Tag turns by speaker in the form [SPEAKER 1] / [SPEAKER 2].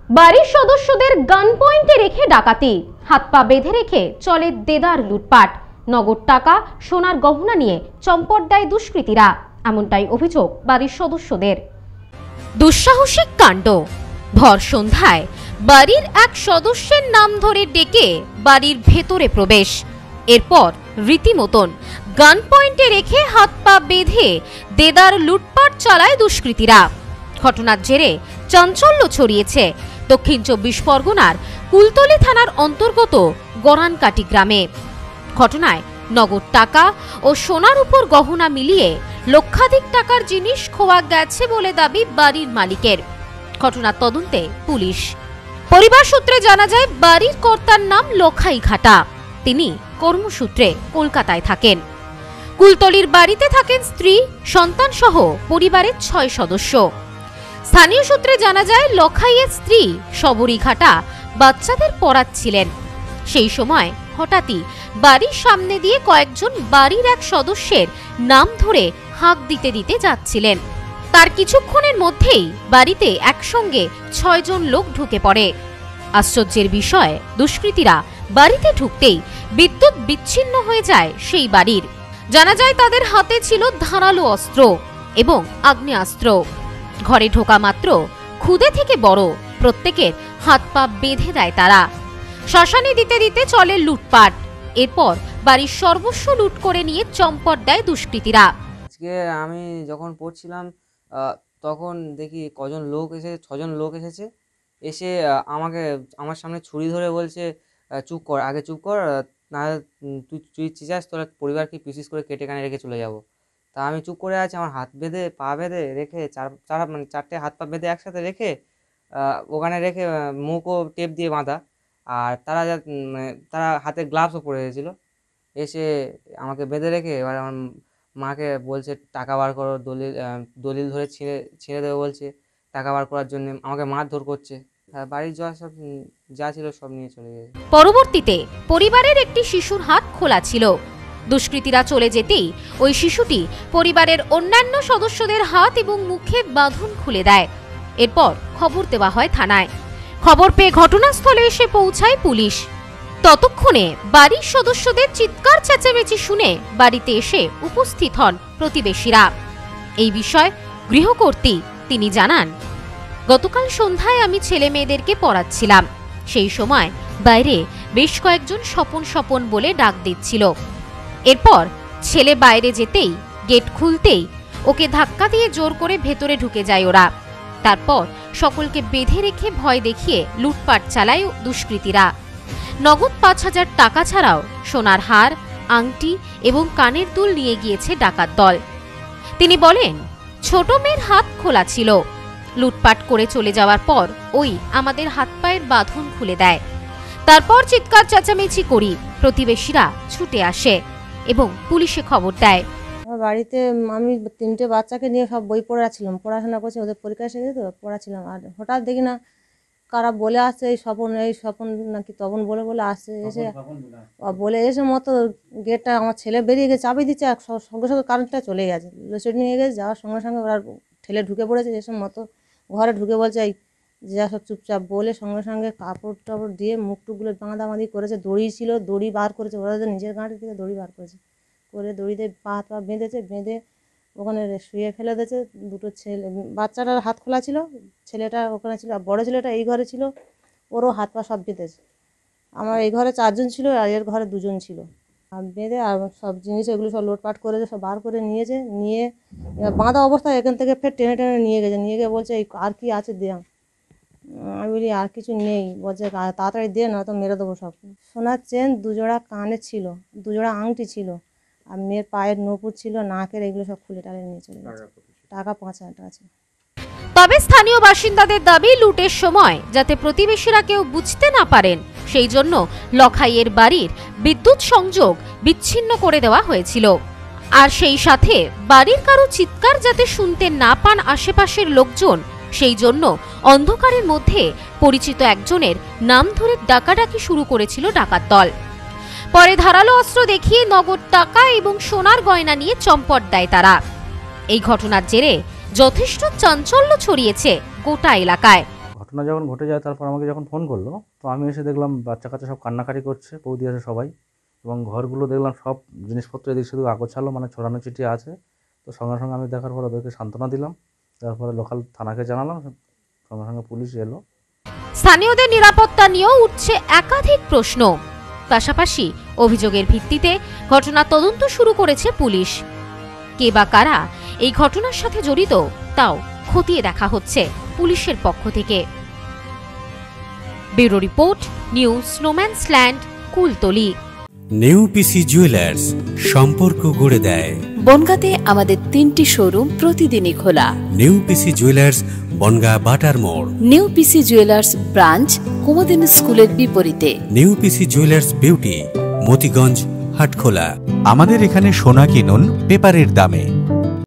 [SPEAKER 1] বাড়ির সদস্যদের গান পয়েন্টে রেখে ডাকাতি, হাত পা বেঁধে রেখে চলে দেদার লুটপাট, নগদ টাকা সোনার গহনা নিয়ে চম্পট দেয় দুষ্কৃতীরা, এমনটাই অভিযোগ বাড়ির সদস্যদের। দুঃসাহসিক কাণ্ড। ভর সন্ধ্যায় বাড়ির এক সদস্যের নাম ধরে ডেকে বাড়ির ভেতরে প্রবেশ, এরপর রীতিমতন গান পয়েন্টে রেখে হাত পা বেঁধে দেদার লুটপাট চালায় দুষ্কৃতীরা। ঘটনার জেরে চাঞ্চল্য ছড়িয়েছে দক্ষিণ ২৪ পরগনার কুলতলি থানার অন্তর্গত গরানকাটি গ্রামে। ঘটনায় নগদ টাকা ও সোনার উপর গহনা মিলিয়ে লক্ষাধিক টাকার জিনিস খোয়া গেছে বলে দাবি বাড়ির মালিকের। ঘটনার তদন্তে পুলিশ। পরিবার সূত্রে জানা যায় বাড়ির কর্তার নাম লখাই ঘাটা, তিনি কর্মসূত্রে কলকাতায় থাকেন। কুলতলির বাড়িতে থাকেন স্ত্রী, সন্তান সহ পরিবারের ৬ সদস্য। স্থানীয় সূত্রে জানা যায় লখাইয়ের স্ত্রী সবরী ঘাটা বাচ্চাদের পড়াচ্ছিলেন। সেই সময় হঠাৎই বাড়ির সামনে দিয়ে কয়েকজন বাড়ির এক সদস্যের নাম ধরে হাঁক দিতে দিতে যাচ্ছিলেন। তার কিছুক্ষণের মধ্যেই বাড়িতে একসঙ্গে ৬ জন লোক ঢুকে পড়ে। আশ্চর্যের বিষয়, দুষ্কৃতীরা বাড়িতে ঢুকতেই বিদ্যুৎ বিচ্ছিন্ন হয়ে যায় সেই বাড়ির। জানা যায় তাদের হাতে ছিল ধারালো অস্ত্র এবং আগ্নেয়াস্ত্র। ঘরে ঢোকা মাত্র ক্ষুদে থেকে বড় প্রত্যেকের হাত পা বেঁধে দেয় তারা। শ্মশানে দিতে দিতে চলে লুটপাট, এরপর বাড়ির সর্বস্ব লুট করে নিয়ে চম্পট দেয় দুষ্কৃতীরা।
[SPEAKER 2] আজকে আমি যখন পড়ছিলাম তখন দেখি কজন লোক এসে ৬ জন লোক এসেছে। এসে আমার সামনে ছুরি ধরে বলছে, চুপ কর, আগে চুপ কর, না তুই চিচাস তোর পরিবারকে পিস করে কেটে কানে রেখে চলে যাব। তা আমি চুপ করে আছি, আমার হাত বেঁধে পা বেঁধে রেখে মানে 4টে হাত পা বেঁধে একসাথে রেখে ওখানে রেখে মুখও টেপ দিয়ে বাঁধা, আর তারা হাতে গ্লাভসও পরে এসেছিলো। এসে আমাকে বেঁধে রেখে এবার আমার মাকে বলছে টাকা বার করো, দলিল ধরে ছিঁড়ে দেবে বলছে, টাকা বার করার জন্য আমাকে মারধর করছে। বাড়ির যা ছিল সব নিয়ে চলে গেছে।
[SPEAKER 1] পরবর্তীতে পরিবারের একটি শিশুর হাত খোলা ছিল। দুষ্কৃতীরা চলে যেতেই ওই শিশুটি পরিবারের অন্যান্য সদস্যদের হাত এবং মুখে বাঁধন খুলে দেয়। এরপর খবর দেওয়া হয় থানায়। খবর পেয়ে ঘটনাস্থলে এসে পৌঁছায় পুলিশ। ততক্ষণে বাড়ির সদস্যদের চিৎকার চেঁচামেচি শুনে বাড়িতে এসে উপস্থিত হন প্রতিবেশীরা। এই বিষয় গৃহকর্ত্রী তিনি জানান, গতকাল সন্ধ্যায় আমি ছেলে মেয়েদেরকে পড়াচ্ছিলাম। সেই সময় বাইরে বেশ কয়েকজন স্বপন স্বপন বলে ডাক দিচ্ছিল। এরপর ছেলে বাইরে যেতেই গেট খুলতেই ওকে ধাক্কা দিয়ে জোর করে ভেতরে ঢুকে যায় ওরা। তারপর সকলকে বেঁধে রেখে ভয় দেখিয়ে লুটপাট চালায় দুষ্কৃতীরা। নগদ ৫,০০০ টাকা ছাড়াও সোনার হার, আংটি এবং কানের দুল নিয়ে গিয়েছে ডাকাত দল। তিনি বলেন, ছোট মেয়ের হাত খোলা ছিল। লুটপাট করে চলে যাওয়ার পর ওই আমাদের হাত পায়ের বাঁধন খুলে দেয়। তারপর চিৎকার চেঁচামেচি করি, প্রতিবেশীরা ছুটে আসে এবং পুলিশে খবর দেয়।
[SPEAKER 3] আমার বাড়িতে আমি 3টে বাচ্চাকে নিয়ে সব বই পড়াচ্ছিলাম, পড়াশোনা করছি, ওদের পরীক্ষা শেষে তো পড়াচ্ছিলাম। আর হঠাৎ দেখি না কারা বলে আসছে এই স্বপন নাকি তপন বলে আসছে। এসে মতো গেটটা আমার ছেলে বেরিয়ে গেছে, চাবি দিচ্ছে, সঙ্গে সঙ্গে কারেন্টটা চলে গেছে, লোডশেডিং নিয়ে গেছে। যাওয়ার সঙ্গে সঙ্গে ওরা ঠেলে ঢুকে পড়েছে। এসব মতো ঘরে ঢুকে বলছে এই যা সব চুপচাপ বলে সঙ্গে সঙ্গে কাপড় টাপড় দিয়ে মুখ টুকগুলো বাঁধাবাঁধি করেছে। দড়ি ছিল, দড়ি বার করেছে, ওরা নিজের গাঁটি থেকে দড়ি বার করেছে, করে দড়িতে পা হাত পা বেঁধেছে, বেঁধে ওখানে শুয়ে ফেলে দিয়েছে। দুটো ছেলে, বাচ্চাটার হাত খোলা ছিল, ছেলেটা ওখানে ছিল, আর বড়ো ছেলেটা এই ঘরে ছিল, ওরও হাত পা সব বেঁধেছে। আমার এই ঘরে 4 জন ছিল, আর এর ঘরে 2 জন ছিল। আর বেঁধে আর সব জিনিস এগুলো সব লোটপাট করেছে, সব বার করে নিয়েছে। নিয়ে বাঁধা অবস্থায় এখান থেকে ফের টেনে টেনে নিয়ে গেছে। নিয়ে গিয়ে বলছে এই আর কি আছে দে। আমি বলি আর কিছু নেই। বলছে তাড়াতাড়ি দে, নয়তো মেরে দেবো সব। সোনার চেন 2 জোড়া কানে ছিল, 2 জোড়া আংটি ছিল, আর মেয়ের পায়ের নূপুর ছিল, নাকের, এগুলো সব খুলে টালে নিয়ে চলে গেছে। টাকা 5,000 টাকা ছিল।
[SPEAKER 1] তবে স্থানীয় বাসিন্দাদের দাবি, লুটের সময় যাতে প্রতিবেশীরা কেউ বুঝতে না পারেন সেই জন্য লখাইয়ের বাড়ির বিদ্যুৎ সংযোগ বিচ্ছিন্ন করে দেওয়া হয়েছিল। আর সেই সাথে বাড়ির কারো চিৎকার যাতে শুনতে না পান আশেপাশের লোকজন, সেই জন্য অন্ধকারের মধ্যে পরিচিত একজনের নাম ধরে ডাকাডাকি শুরু করেছিল ডাকাত দল। পরে ধারালো অস্ত্র দেখিয়ে নগদ টাকা এবং সোনার গয়না নিয়ে চম্পট দেয় তারা। এই ঘটনার জেরে যথেষ্ট চাঞ্চল্য ছড়িয়েছে গোটা এলাকায়।
[SPEAKER 4] ঘটনা যখন ঘটে যায় তারপর আমাকে যখন ফোন করলো, তো আমি এসে দেখলাম বাচ্চা কাচ্চা সব কান্নাকাটি করছে, বৌদি আছে সবাই, এবং ঘরগুলো দেখলাম সব জিনিসপত্র এদিক শুধু আগোছালো, মানে ছড়ানো ছিটিয়ে আছে। তো সঙ্গে সঙ্গে আমি দেখার পর ওদেরকে সান্ত্বনা দিলাম, তারপরে লোকাল থানাকে জানালাম, সঙ্গে সঙ্গে পুলিশ এলো।
[SPEAKER 1] স্থানীয়দের নিরাপত্তা নিয়েও উঠছে একাধিক প্রশ্ন। পাশাপাশি অভিযোগের ভিত্তিতে ঘটনা তদন্ত শুরু করেছে পুলিশ। কে বা কারা এই ঘটনার সাথে জড়িত তাও খতিয়ে দেখা হচ্ছে পুলিশের পক্ষ থেকে। ব্যুরো রিপোর্ট, নিউজ স্নোম্যান্সল্যান্ড, কুলতলি।
[SPEAKER 5] নেউপিসি জুয়েলার্স, সম্পর্ক গড়ে দেয়।
[SPEAKER 6] বনগাঁতে আমাদের 3টি শোরুম প্রতিদিনই খোলা।
[SPEAKER 5] নেউপিসি জুয়েলার্স, বনগাঁ বাটার মোড়।
[SPEAKER 6] নেউপিসি জুয়েলার্স ব্রাঞ্চ, কুমুদিন স্কুলের বিপরীতে।
[SPEAKER 5] নেউপিসি জুয়েলার্স বিউটি, মতিগঞ্জ, হাটখোলা।
[SPEAKER 7] আমাদের এখানে সোনা কিনুন পেপারের দামে।